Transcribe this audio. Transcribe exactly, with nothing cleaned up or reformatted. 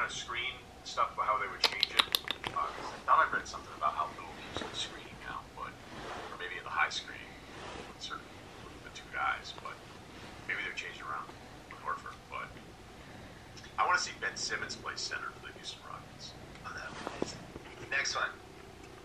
of screen stuff about how they would change it. Uh, 'cause I thought I read something about how little he used the screening now, but or maybe in the high screen with certain with the two guys, but maybe they're changing around with Horford. But I want to see Ben Simmons play center for the Houston Rockets. Oh, that would be amazing. Next one.